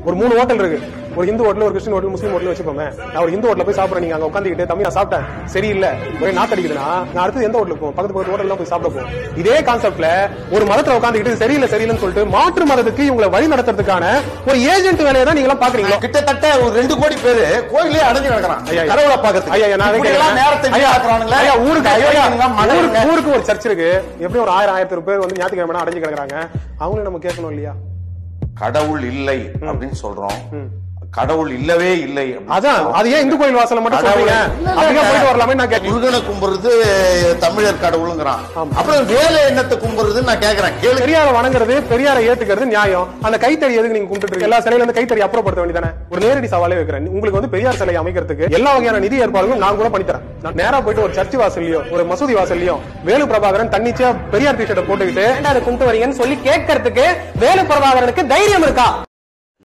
ஒரு 3 ஹோட்டல் இருக்கு. ஒரு ஹிந்து ஹோட்டல், ஒரு கிறிஸ்டின் ஹோட்டல், முஸ்லீம் ஹோட்டல் வச்சுப்போமே. நான் ஒரு ஹிந்து ஹோட்டல போய் சாப்பிடுறேன், நீங்க அங்க உட்காந்துக்கிட்டு தம்பி நான் சாப்பிட்டேன் சரியில்லை ஒரே நாத்தடிக்குதுன்னா நான் அடுத்து எந்த ஹோட்டலுக்கு போகும்? பக்கத்து ஹோட்டல் தான் போய் சாப்பிட போகும். இதே கான்செப்ட்ல ஒரு மதத்துல உட்காந்துக்கிட்டு சரியில்லைன்னு சொல்லிட்டு மாற்று மதத்துக்கு இவங்களை வழி நடத்துறதுக்கான ஒரு ஏஜென்ட் வேலையை தான் நீங்க பாக்குறீங்க. கிட்டத்தட்ட ஒரு 2 கோடி பேரு கோயிலே அடைஞ்சு கிடக்குறான் கடவுளை பாக்கிறதுக்கு. ஊருக்கு ஒரு சர்ச் இருக்கு, எப்படி ஒரு 1000 பேர் வந்து ஞாயிற்றுக்கிழமை அடைஞ்சு கிடக்குறாங்க. அவங்களும் நம்ம கேட்கணும் இல்லையா? கடவுள் இல்லை அப்படின்னு சொல்றோம், கடவுள் இல்லவே இல்லை. அதான் அது ஏன் இந்து கோயில் வாசல்ல மட்டும் சொல்றீங்க? அப்படியே போயிட்டு வரலாமே. நான் முருகனை கும்பிடுறது தமிழர் கடவுளுங்கிறான், அப்புறம் வேற எண்ணத்தை கும்பிடுறது நான் கேக்குறேன். பெரியாரை வணங்குறது, பெரியாரை ஏத்துக்கிறது நியாயம். அந்த கைத்தறி எதுக்கு நீங்க கும்பிட்டு எல்லா சிலையில இருந்து கைத்தறி அப்புறப்படுத்த வேண்டியதானே? ஒரு நேரடி சவாலே வைக்கிறேன், உங்களுக்கு வந்து பெரியார் சிலை அமைக்கிறதுக்கு எல்லா வகையான நிதி ஏற்பாடுகளும் நான் கூட பண்ணித்தரேன். நான் நேரா போயிட்டு ஒரு சர்ச் வாசல்லையோ ஒரு மசூதி வாசல்லையோ வேலு பிரபாகரன் தன்னிச்சையா பெரியார் டிஷர்ட்டை போட்டுக்கிட்டு அதை கும்பிட்டு வரீங்கன்னு சொல்லி கேட்கறதுக்கு வேலு பிரபாகரனுக்கு தைரியம் இருக்கா?